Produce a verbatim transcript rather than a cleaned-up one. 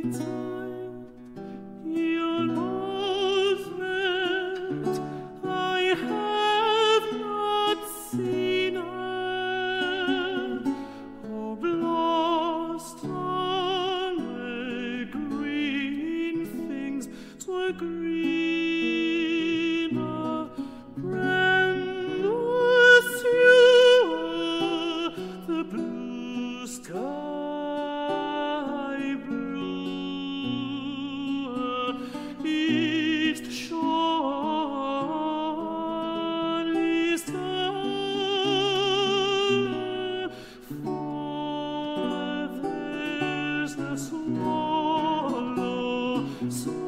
time. You know that I have not seen her. Oh, lost on the green things, 'twere greener. Brambles, you are the blue sky blue, east shore, east star, for there's the swallow.